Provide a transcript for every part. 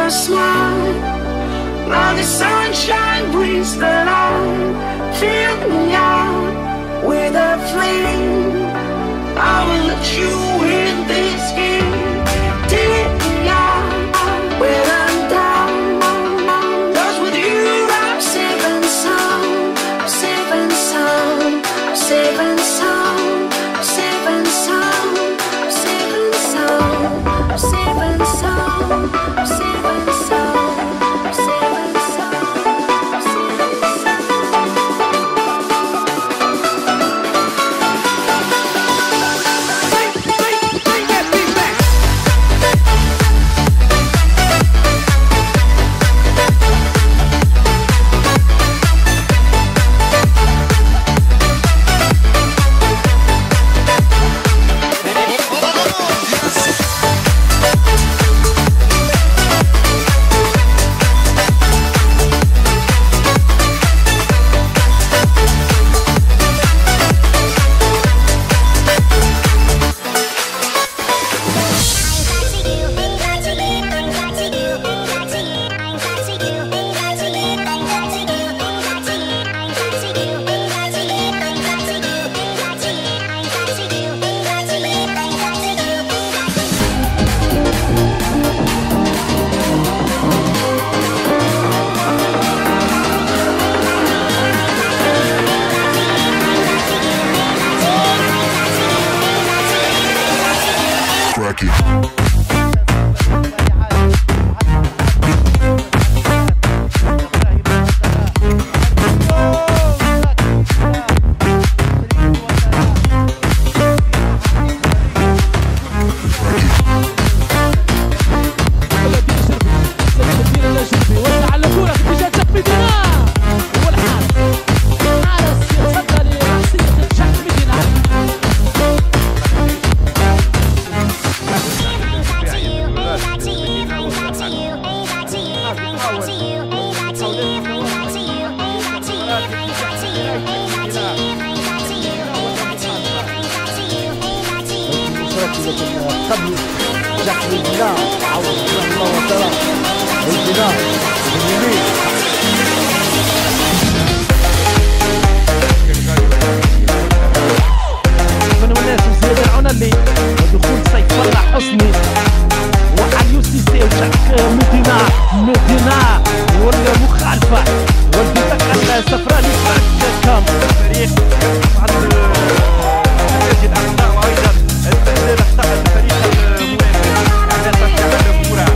your smile. Now the sunshine brings the light. Fill me out with a flame. I will let you in this game. Take me out when I'm down. 'Cause with you I'm safe and sound. I'm safe and sound. I'm safe and sound. I'm safe and sound. I'm safe and sound. I'm safe and sound. I'm safe and sound. I'm safe and sound. I'm safe and sound. قبل جحد البناء عوض الله وسلام البناء باليمين. من الناس زياد العنلي ودخول سيف فرح حسني وعلي يوسيسي وشك مدينة والمخالفة والبطاقة السفراني كم فريق طبعا نادي الأحمر وأيضا التحليل احتفل بفريق المنافس على ترتيب الكرة.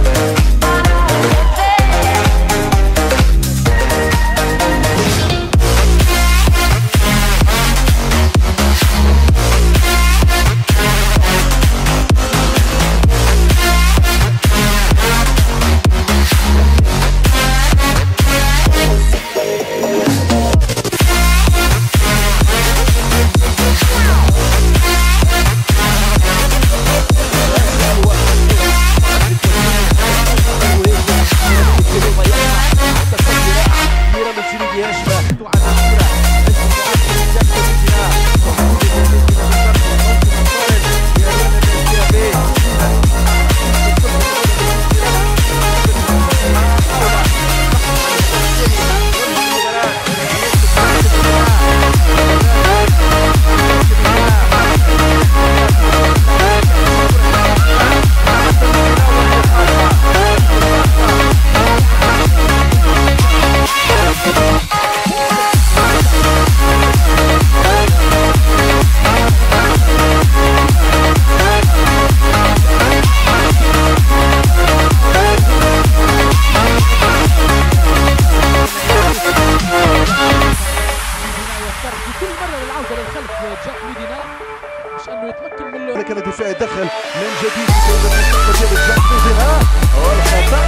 كان الدفاع يدخل من جديد في الانتقال والخطا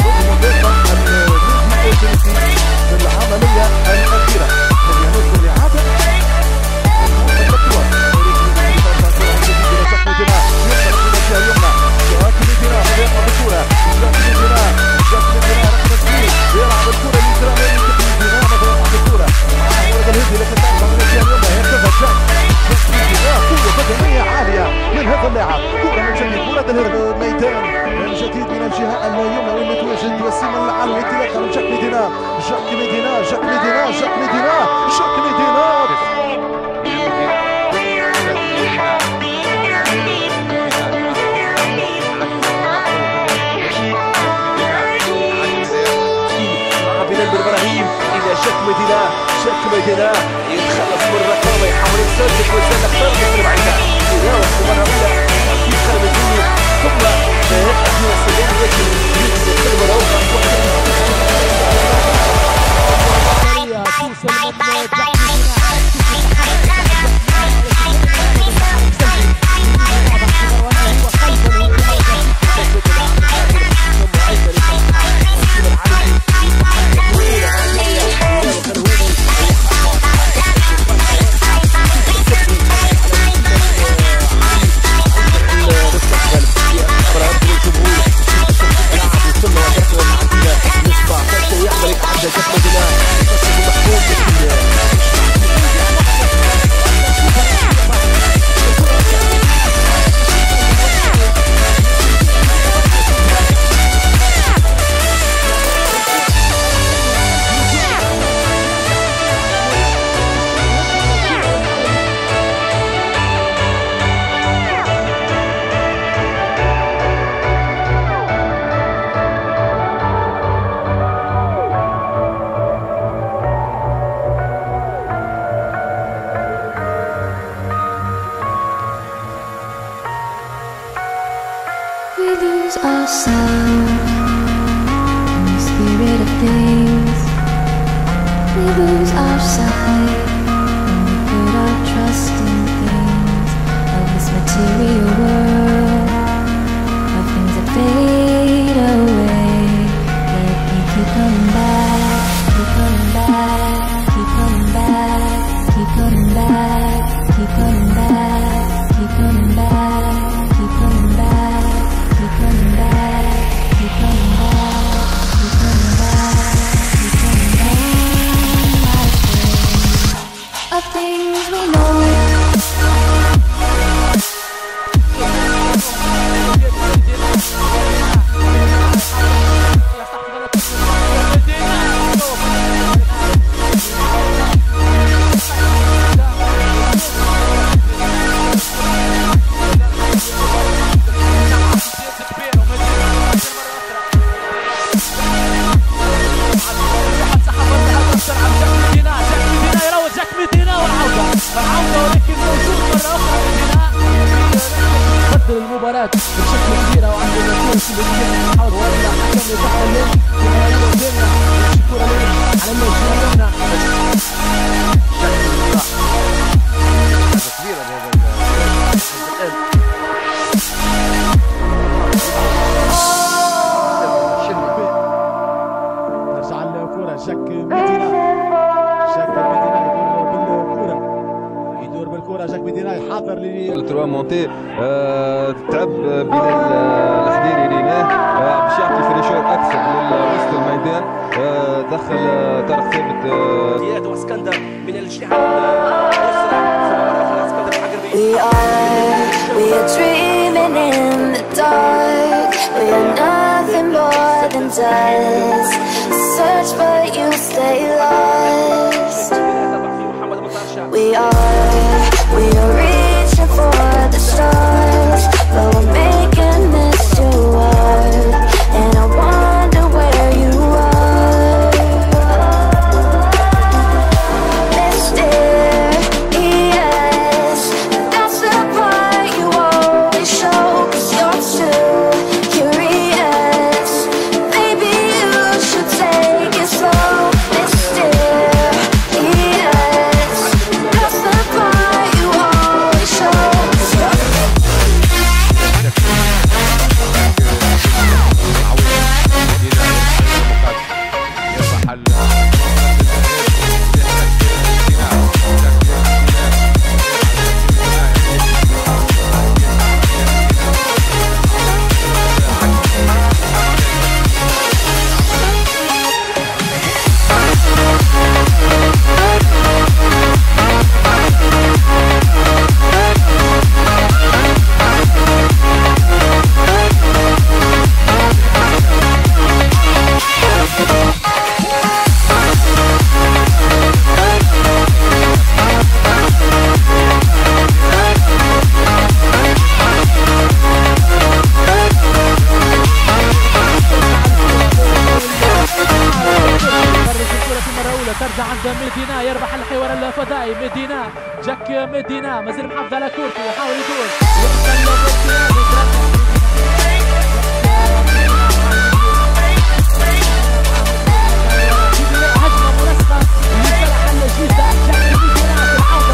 في العمليه الاخيره ينص الاعاده اللاعب كرة من جديد كرة الميدان من جديد من الجهة اليمنى والتي توجد خلص من الرقابة يحاول يسدد وزن أكثر من بعيدة يراوغ مرة أولى في خلف الدنيا ثم أحمد السلام يكمل الكلمة We lose ourselves in the spirit of things. We lose our sight when we put our trust in things of this material world, of things that fade away. Yet we keep coming back, keep coming back, keep coming back, keep coming back, keep coming back, keep coming back, keep coming back. Keep coming back, keep coming back, keep coming back, keep coming back, of things we know. المباراة بشكل كبير وعندنا كل شيء نحاول ولا حكم يتحلل ونهاية الدنيا شكرا لك على ما جربنا كبيرة نرجع الكرة جاك مدينة يدور بالكرة جاك مدينة يحضر التروا مونتي تعب بلال الحديري ريناه باش يعطي فريشور اكثر لوسط الميدان دخل طارق ثابت زياد واسكندر من الجهه اليسرى اسكندر الحقربي. We are dreaming in the dark. We are nothing more than dust. Search but you stay lost. We are reaching for the stars, but we're making this too hard. And I wonder where you are. Mysterious, that's the part you always show. 'Cause you're too curious. Maybe you should take it slow. Mysterious, that's the هاي مدينة جاك مدينة مازال محافظ على كورته يحاول يدور هجمة منسقة لصالح الجيزة جاك مدينة في العودة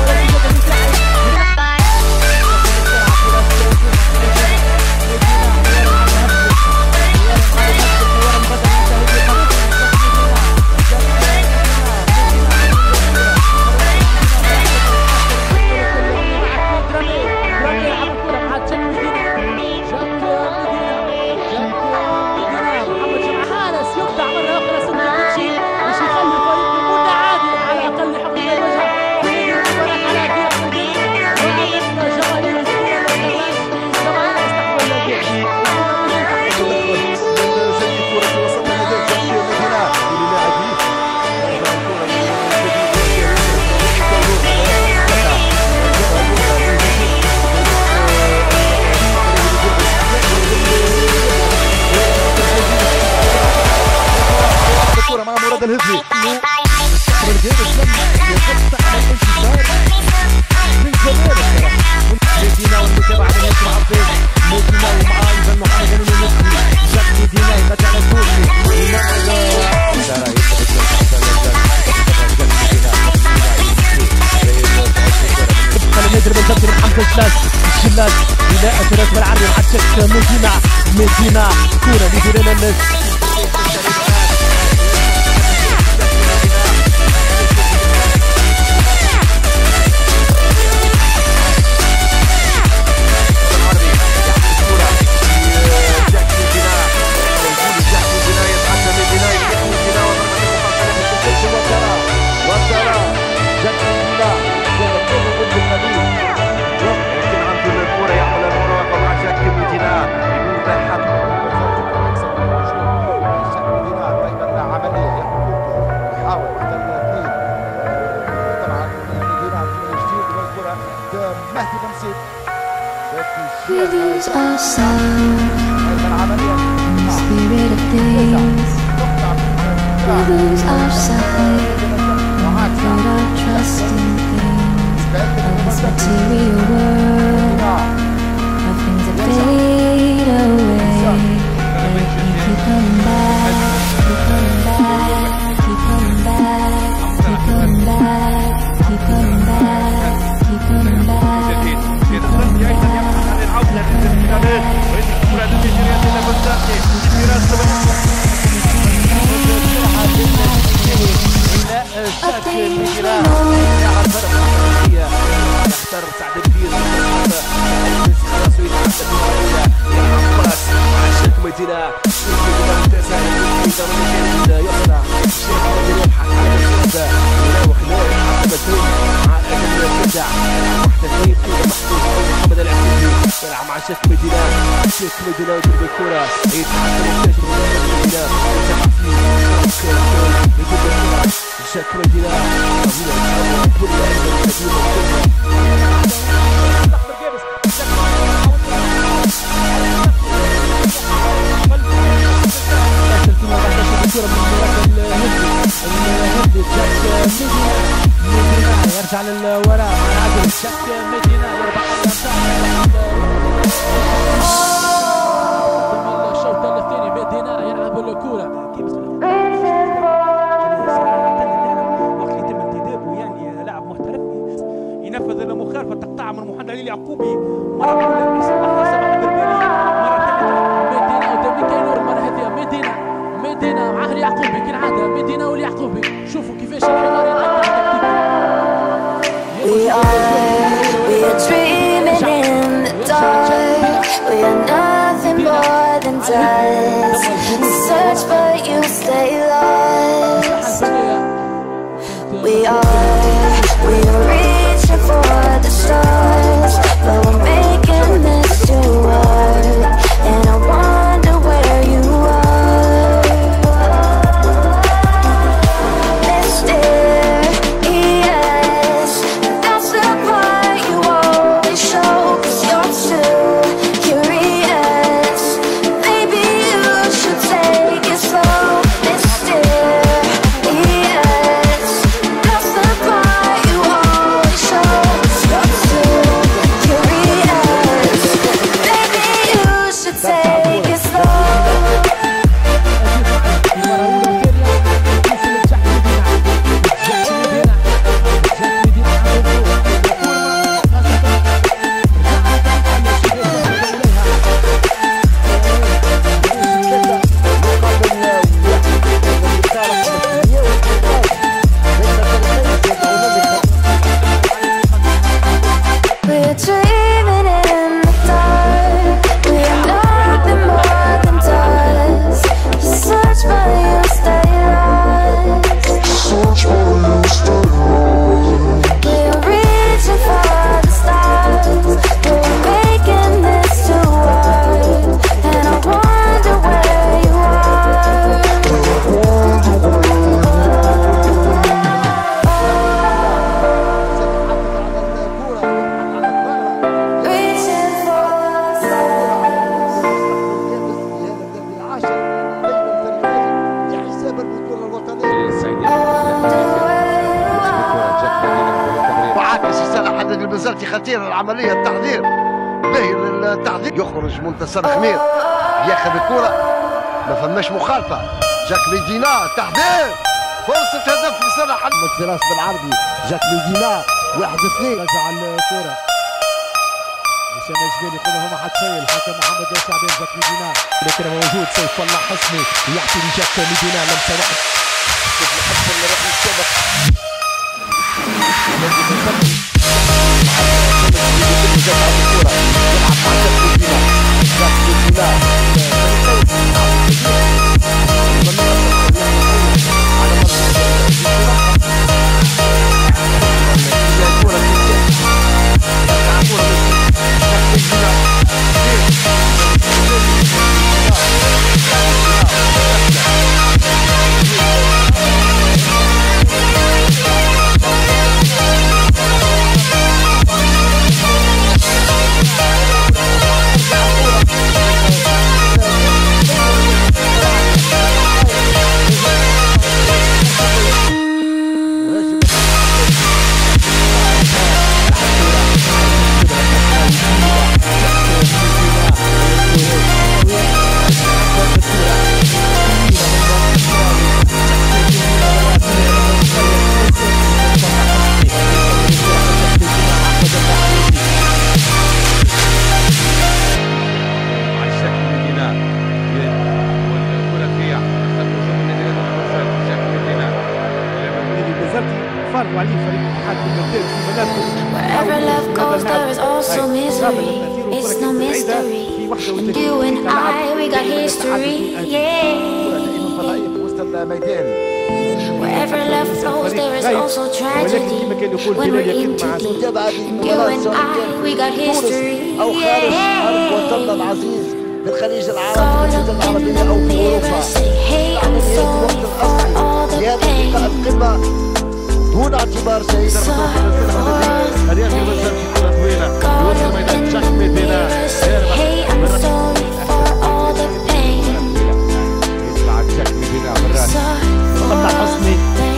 الهزلي والجيب السم يفتح الانتصار من زمان الصراحه مدينة والمتابعة على الناس معطيش مدينة ومع ايضا محمد المنسي جاك مدينة يغطي على الكوشي تبقى المدرب بالضبط من حمزة الشلات الى اثرات بالعرض مع تشك مدينة كورة مدينة للناس We lose ourselves in the spirit of things. We lose our sight and put our trust in things of this material world, of things that fade away. They keep coming back, keep coming back, keep coming back, keep coming back, keep coming back, keep coming back, keep coming back. يختار سعد الدين خلاص عشان مدينة مع شيخ مدينة يضرب الكرة يتحكم شيخ مدينة يرجع للوراء عادل شك مدينة يربح الشوط الثاني مدينة يلعب الكرة وقت يتم انتدابه يعني لاعب محترف ينفذ المخالفة تقطع من محمد علي اليعقوبي مرة أولى صباح الدربالي مرة ثانية مدينة قدام ميكايلور المرة هذه مدينة معاه اليعقوبي كالعادة مدينة واليعقوبي شوفوا كيفاش الحوار يلعب We are dreaming in the dark. We are nothing more than dust. We search but you stay lost. We are reaching for the stars, but we're making this too hard. And I wonder where you are. Mysterious, that's the part you always show. 'Cause you're too curious. Maybe you should take it slow. Mysterious, that's the معك يا سي صالح حدد البنزرتي خطير العمليه التحضير باهي التحضير يخرج منتصر خمير ياخذ الكره ما فماش مخالفه جاك ميدينا تحضير فرصه هدف لصالح محمد فراس بالعرضي جاك ميدينا 1-2 رجع الكره هشام الجبيلي يقول هما حد شيء الحكم محمد شعبان جاك ميدينا لكن موجود سيف الله حسني يعطي لجاك ميدينا لمسه واحده كيف نحب اللي راح يسبق Wherever love goes, there is also misery. It's no mystery. You and I, we got history. Yeah. Wherever love flows, there is also tragedy. When we're in too deep, and you and I, we got history. Yeah. الخليج Call العربي up العربية in أو the في mirror, أوروبا say, hey, I'm sorry for all the يا pain. القمة دون اعتبار شيء الرياضي الوزاري في كرة طويلة يوصل ميدان جاك ميدينا Hey, I'm sorry for all the pain. يطلع جاك ميدينا بالراس طلع حسني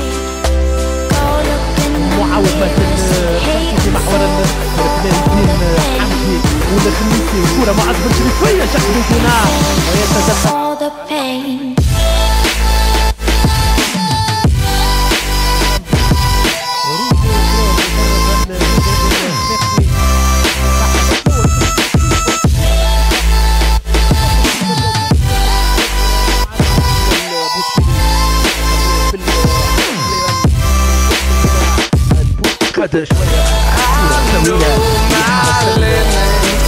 معاود مثل في محور الثلاثين حمدي والخميسي الكرة ما عاد شوية جاك ميدينا ويتدفق all the pain. قد شوية